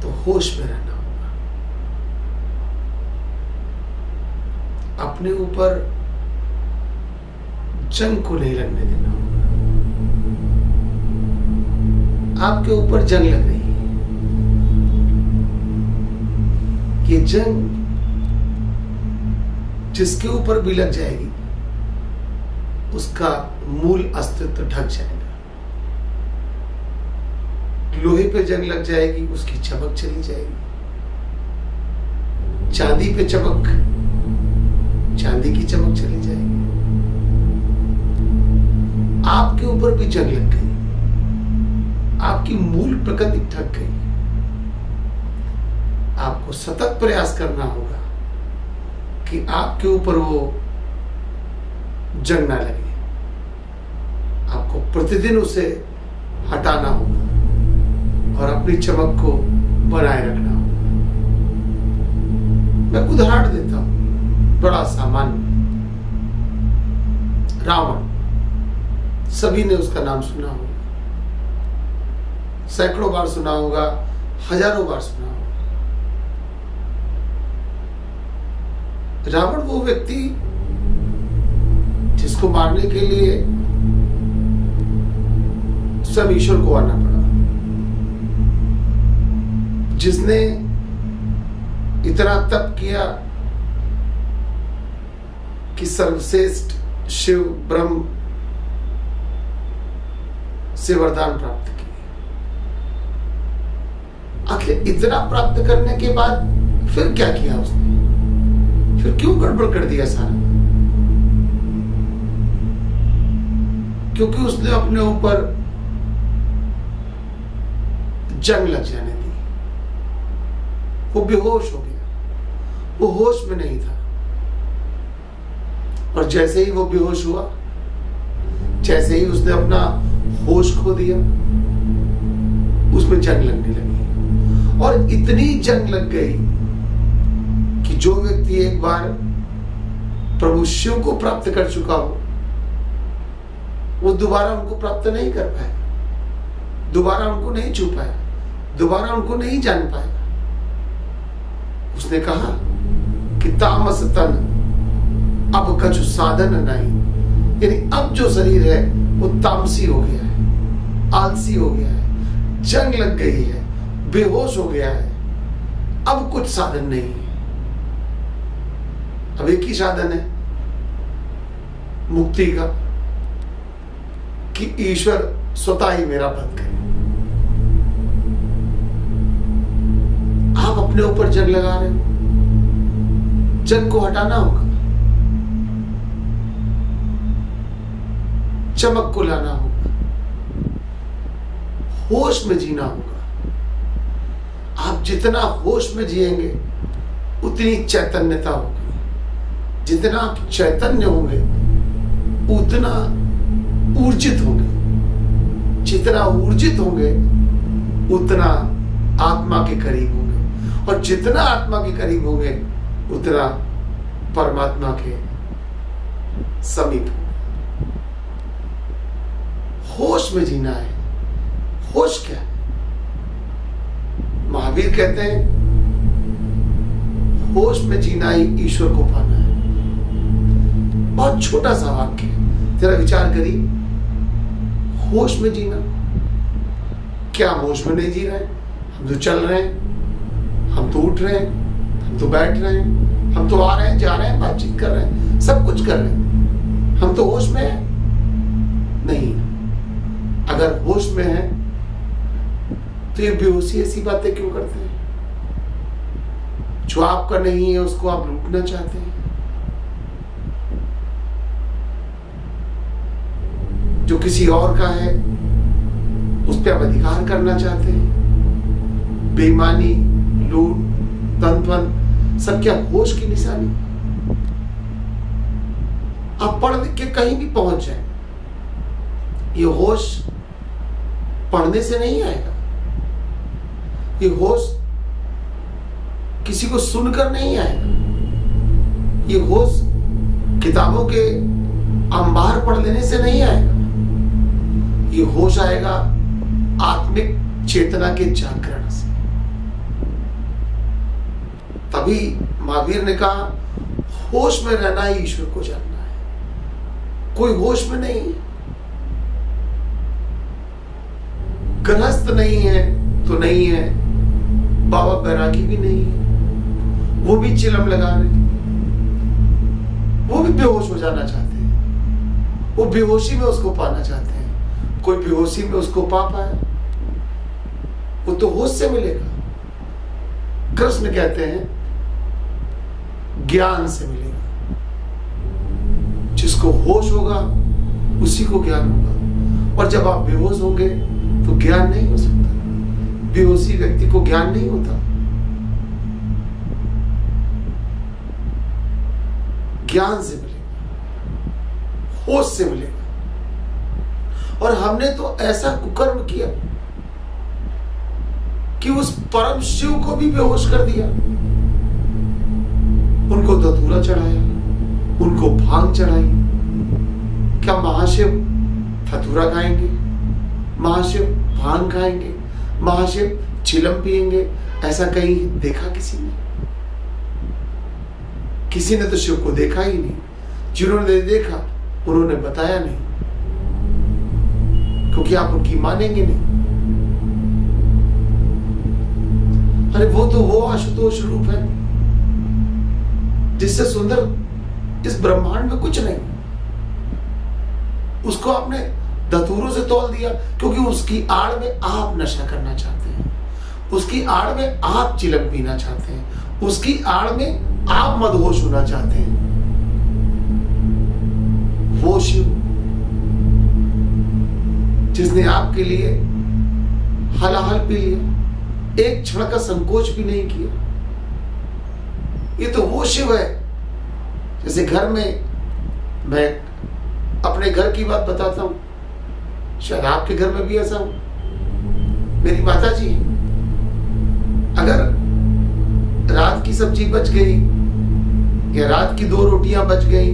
तो होश में रहना होगा, अपने ऊपर जंग को नहीं लगने देना होगा। आपके ऊपर जंग लग रही है, ये जंग जिसके ऊपर भी लग जाएगी उसका मूल अस्तित्व ढक जाएगा। लोहे पे जंग लग जाएगी, उसकी चमक चली जाएगी। चांदी पे चमक, चांदी की चमक चली जाएगी। आपके ऊपर भी जंग लग गई, आपकी मूल प्रकृति ढक गई। आपको सतत प्रयास करना होगा कि आपके ऊपर वो जंग ना लगे। आपको प्रतिदिन उसे हटाना होगा और अपनी चमक को बनाए रखना होगा। मैं उदाहरण देता हूं, बड़ा सामान्य, रावण। सभी ने उसका नाम सुना होगा, सैकड़ों बार सुना होगा, हजारों बार सुना होगा। रावण वो व्यक्ति जिसको मारने के लिए सब ईश्वर को आना पड़ा, जिसने इतना तप किया कि सर्वश्रेष्ठ शिव ब्रह्म से वरदान प्राप्त किए। आखिर इतना प्राप्त करने के बाद फिर क्या किया उसने? फिर क्यों गड़बड़ कर दिया सारा? क्योंकि उसने अपने ऊपर जंग लग जाने दी। वो बेहोश हो गया, वो होश में नहीं था। और जैसे ही वो बेहोश हुआ, जैसे ही उसने अपना होश खो दिया, उसमें जंग लगने लगी। और इतनी जंग लग गई कि जो व्यक्ति एक बार प्रभु शिव को प्राप्त कर चुका हो, वो दोबारा उनको प्राप्त नहीं कर पाएगा, दोबारा उनको नहीं छू पाएगा, दोबारा उनको नहीं जान पाएगा। उसने कहा कि तामस तन अब कछु साधन नहीं, यानी अब जो शरीर है वो तामसी हो गया है, आलसी हो गया है, जंग लग गई है, बेहोश हो गया है। अब कुछ साधन नहीं है। अब एक ही साधन है मुक्ति का, कि ईश्वर स्वतः ही मेरा वध करे। आप अपने ऊपर जंग लगा रहे हो, जंग को हटाना होगा, चमक को लाना होगा, होश में जीना होगा। आप जितना होश में जिएंगे उतनी चैतन्यता होगी। जितना आप चैतन्य होंगे उतना ऊर्जित होंगे, जितना ऊर्जित होंगे उतना आत्मा के करीब होंगे, और जितना आत्मा के करीब होंगे उतना परमात्मा के समीप होंगे। होश में जीना है। होश क्या है? महावीर कहते हैं होश में जीना ही ईश्वर को पाना है। बहुत छोटा सा वाक्य है, जरा विचार करिए। होश में जीना, क्या हम होश में नहीं जी रहे हैं? हम तो चल रहे हैं, हम तो उठ रहे हैं, हम तो बैठ रहे हैं, हम तो आ रहे हैं, जा रहे हैं, बातचीत कर रहे हैं, सब कुछ कर रहे हैं। हम तो होश में हैं? नहीं। अगर होश में है तो ये बेहोशी ऐसी बातें क्यों करते हैं? जो आपका नहीं है उसको आप लूटना चाहते हैं, जो किसी और का है उस पर आप अधिकार करना चाहते हैं। बेईमानी, लूट, तंत्र सब क्या होश की निशानी? आप पढ़ लिख के कहीं भी पहुंच जाए, ये होश पढ़ने से नहीं आएगा। ये होश किसी को सुनकर नहीं आएगा। ये होश किताबों के अंबार पढ़ लेने से नहीं आएगा। ये होश आएगा आत्मिक चेतना के जागरण से। अभी महावीर ने कहा होश में रहना ही ईश्वर को जानना है। कोई होश में नहीं है, गृहस्थ नहीं है तो नहीं है, बाबा बैरागी भी नहीं है, वो भी चिलम लगा रहे, वो भी बेहोश हो जाना चाहते हैं, वो बेहोशी में उसको पाना चाहते हैं। कोई बेहोशी में उसको पा पाया, वो तो होश से मिलेगा। कृष्ण कहते हैं ज्ञान से मिलेगा। जिसको होश होगा उसी को ज्ञान होगा, और जब आप बेहोश होंगे तो ज्ञान नहीं हो सकता। बेहोशी व्यक्ति को ज्ञान नहीं होता। ज्ञान से मिलेगा, होश से मिलेगा। और हमने तो ऐसा कुकर्म किया कि उस परम शिव को भी बेहोश कर दिया। उनको धतूरा चढ़ाया, उनको भांग चढ़ाई। क्या महाशिव धतूरा खाएंगे? महाशिव भांग खाएंगे? महाशिव चिलम पिएंगे? ऐसा कहीं देखा किसी ने? किसी ने तो शिव को देखा ही नहीं। जिन्होंने देखा उन्होंने बताया नहीं, क्योंकि आप उनकी मानेंगे नहीं। अरे वो तो वो आशुतोष रूप है जिससे सुंदर इस ब्रह्मांड में कुछ नहीं। उसको आपने धतूरों से तोल दिया, क्योंकि उसकी आड़ में आप नशा करना चाहते हैं, उसकी आड़ में आप चिलम पीना चाहते हैं, उसकी आड़ में आप मदहोश होना चाहते हैं। वो शिव जिसने आपके लिए हलाहल पी लिया, एक क्षण का संकोच भी नहीं किया, ये तो वो शिव है। जैसे घर में, मैं अपने घर की बात बताता हूं, शायद आपके घर में भी ऐसा हो। मेरी माता जी अगर रात की सब्जी बच गई या रात की 2 रोटियां बच गई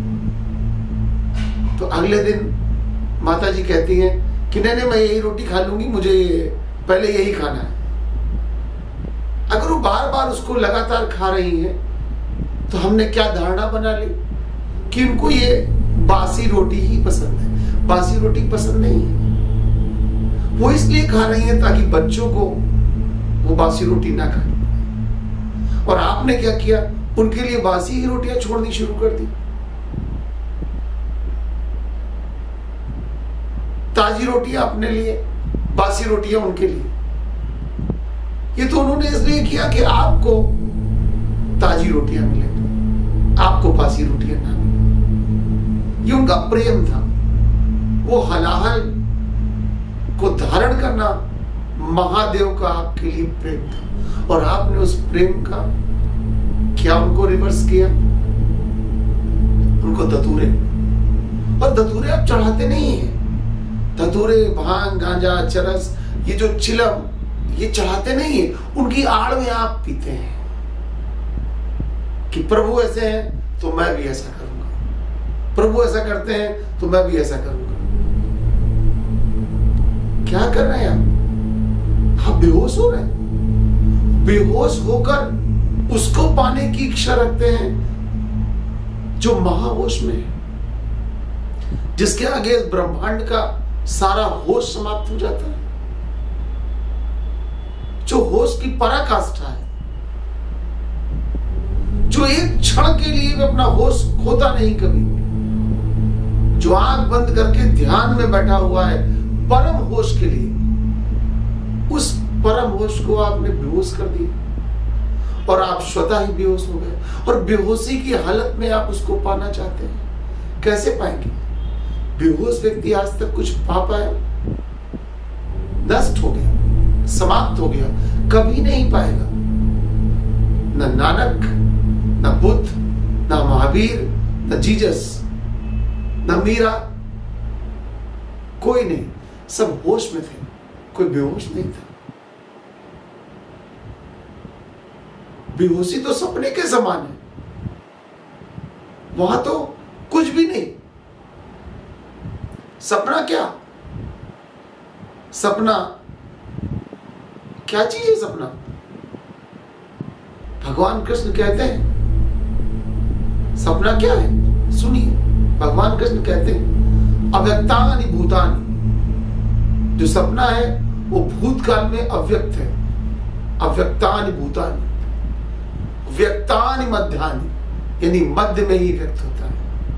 तो अगले दिन माता जी कहती हैं कि नहीं मैं यही रोटी खा लूंगी, मुझे पहले यही खाना है। अगर वो बार बार उसको लगातार खा रही हैं तो हमने क्या धारणा बना ली कि उनको ये बासी रोटी ही पसंद है। बासी रोटी पसंद नहीं है, वो इसलिए खा रही है ताकि बच्चों को वो बासी रोटी ना खानी पड़े। और आपने क्या किया, उनके लिए बासी ही रोटियां छोड़नी शुरू कर दी। ताजी रोटियां अपने लिए, बासी रोटियां उनके लिए। ये तो उन्होंने इसलिए किया कि आपको ताजी रोटियां मिले, आपको बासी रोटियां ना मिले। ये उनका प्रेम था। वो हलाहल को धारण करना महादेव का आपके लिए प्रेम था, और आपने उस प्रेम का क्या उनको रिवर्स किया? उनको धतूरे, और धतूरे आप चढ़ाते नहीं है। धतूरे, भांग, गांजा, चरस, ये जो चिलम, ये चढ़ाते नहीं है। उनकी आड़ में आप पीते हैं कि प्रभु ऐसे हैं तो मैं भी ऐसा करूंगा, प्रभु ऐसा करते हैं तो मैं भी ऐसा करूंगा। क्या कर रहे हैं आप बेहोश हो रहे हैं। बेहोश होकर उसको पाने की इच्छा रखते हैं जो महाहोश में है, जिसके आगे ब्रह्मांड का सारा होश समाप्त हो जाता है, जो होश की पराकाष्ठा है, जो एक क्षण के लिए भी अपना होश खोता नहीं कभी, जो आंख बंद करके ध्यान में बैठा हुआ है परम होश के लिए। उस परम होश को आपने बेहोश कर दिया और आप स्वतः ही बेहोश हो गए, और बेहोशी की हालत में आप उसको पाना चाहते हैं। कैसे पाएंगे? बेहोश व्यक्ति आज तक कुछ पा पाया? नष्ट हो गया, समाप्त हो गया, कभी नहीं पाएगा। न नानक, न बुद्ध, न महावीर, न जीसस, न मीरा, कोई नहीं। सब होश में थे, कोई बेहोश नहीं था। बेहोशी तो सपने के समान है, वहां तो कुछ भी नहीं। सपना क्या? सपना क्या चीज है? सपना भगवान कृष्ण कहते हैं सपना क्या है, सुनिए। भगवान कृष्ण कहते हैं अव्यक्तानि भूतानि, जो सपना है वो भूतकाल में अव्यक्त है। अव्यक्तानि भूतानि, व्यक्तानि मध्यानि, यानी मध्य में ही व्यक्त होता है।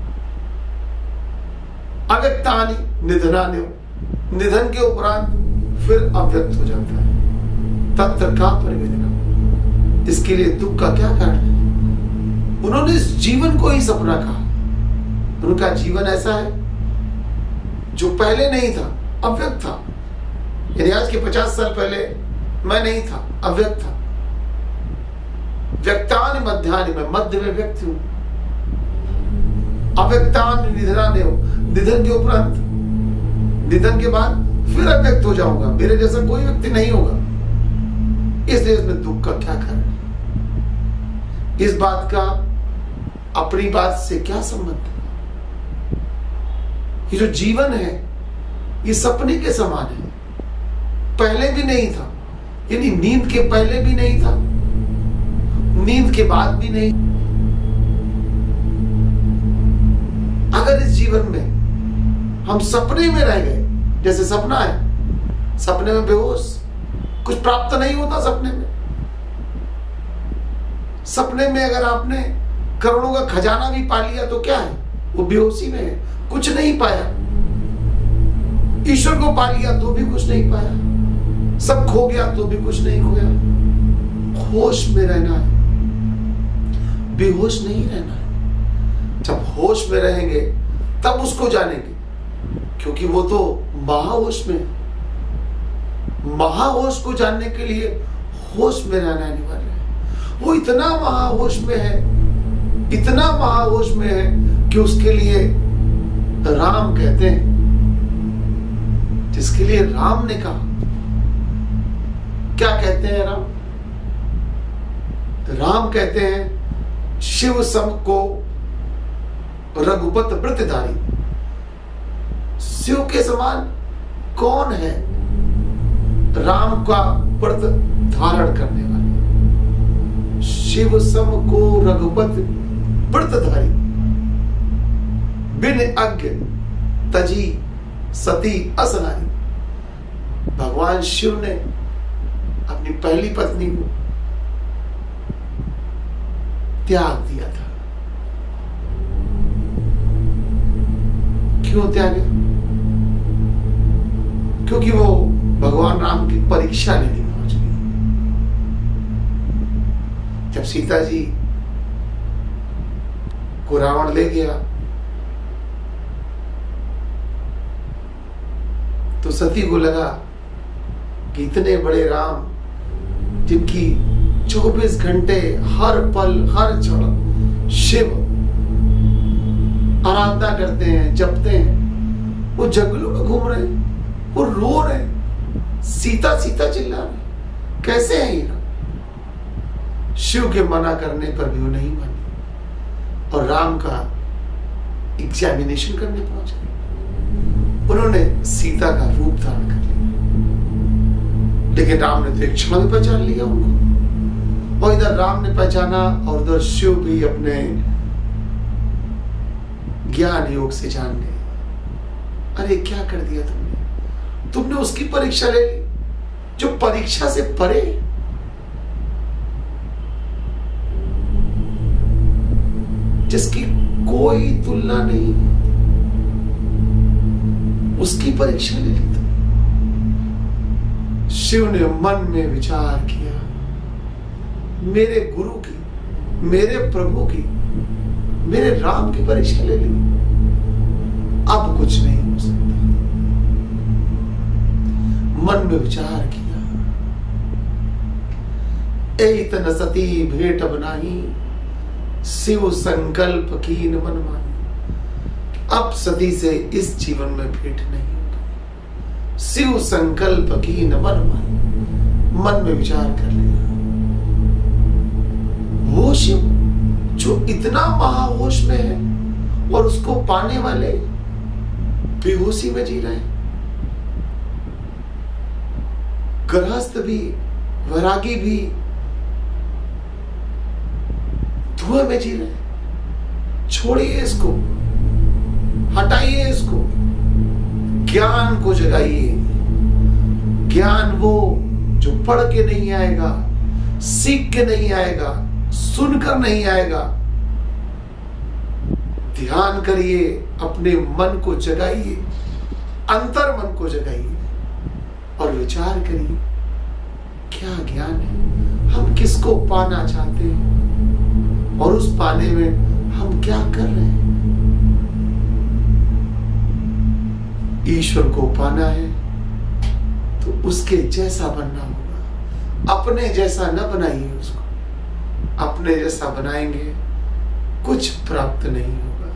अव्यक्तानि निधनानि, निधन के उपरांत फिर अव्यक्त हो जाता है। तंत्र का परिवेदना, इसके लिए दुख का क्या कारण है? उन्होंने इस जीवन को ही सपना कहा। उनका जीवन ऐसा है जो पहले नहीं था, अव्यक्त था। यानी आज के 50 साल पहले मैं नहीं था, अव्यक्त था। व्यक्तानि मध्यानि, मैं मध्य में व्यक्त हूं। अव्यक्तानि निधनानि हो, निधन के उपरांत, निधन के बाद फिर अव्यक्त हो जाऊंगा। मेरे जैसा कोई व्यक्ति नहीं होगा। इसलिए इसमें दुख का क्या कारण है? इस बात का अपनी बात से क्या संबंध है? ये जो जीवन है ये सपने के समान है। पहले भी नहीं था, यानी नींद के पहले भी नहीं था, नींद के बाद भी नहीं। अगर इस जीवन में हम सपने में रह गए, जैसे सपना है, सपने में बेहोश, कुछ प्राप्त नहीं होता सपने में। सपने में अगर आपने करोड़ों का खजाना भी पा लिया तो क्या है, वो बेहोशी में है, कुछ नहीं पाया। ईश्वर को पा लिया तो भी कुछ नहीं पाया, सब खो गया तो भी कुछ नहीं खोया। होश में रहना है, बेहोश नहीं रहना है। जब होश में रहेंगे तब उसको जानेंगे, क्योंकि वो तो महाहोश में है। महाहोश को जानने के लिए होश में रहना अनिवार्य है। वो इतना महाहोश में है, इतना महाहोश में है कि उसके लिए राम कहते हैं, जिसके लिए राम ने कहा, क्या कहते हैं राम? राम कहते हैं शिव सम को रघुपत व्रतधारी। शिव के समान कौन है? राम का व्रत धारण करने वाले। शिव सम को रघुपत व्रतधारी, बिन अज्ञ तजी सती असनारी। भगवान शिव ने अपनी पहली पत्नी को त्याग दिया था। क्यों त्यागे? क्योंकि वो भगवान राम की परीक्षा लेने पहुंच गई। जब सीता जी को रावण ले गया तो सती को लगा कि इतने बड़े राम, जिनकी 24 घंटे हर पल हर क्षण शिव आराधना करते हैं, जपते हैं, वो जंगलों में घूम रहे हैं, वो रो रहे हैं, सीता सीता चिल्ला रहे। कैसे है ये? शिव के मना करने पर भी वो नहीं मानी और राम का एग्जामिनेशन करने पहुंच गए। उन्होंने सीता का रूप धारण कर लिया, लेकिन राम ने तो एक क्षण में पहचान लिया उनको। और इधर राम ने पहचाना और उधर शिव भी अपने ज्ञान योग से जान गए। अरे क्या कर दिया तुमने? तुमने उसकी परीक्षा ले ली जो परीक्षा से परे, जिसकी कोई तुलना नहीं, उसकी परीक्षा ले ली। शिव ने मन में विचार किया, मेरे गुरु की, मेरे प्रभु की, मेरे राम की परीक्षा ले ली, अब कुछ नहीं हो सकता। मन में विचार किया, एतन सती भेंट बनाई, शिव संकल्प कीन मन मानी। अब सती से इस जीवन में भेंट नहीं होगी। शिव संकल्प कीन मन मानी, मन में विचार कर लिया। वो शिव जो इतना महाहोश में है और उसको पाने वाले बेहोशी में जी रहे हैं। गृहस्थ भी, वैरागी भी धुएं में जी रहे हैं। छोड़िए इसको, हटाइए इसको, ज्ञान को जगाइए। ज्ञान वो जो पढ़ के नहीं आएगा, सीख के नहीं आएगा, सुनकर नहीं आएगा। ध्यान करिए, अपने मन को जगाइए, अंतर मन को जगाइए और विचार करिए क्या ज्ञान है, हम किसको पाना चाहते हैं और उस पाने में हम क्या कर रहे हैं। ईश्वर को पाना है तो उसके जैसा बनना होगा। अपने जैसा न बनाइए उसको, अपने जैसा बनाएंगे कुछ प्राप्त नहीं होगा।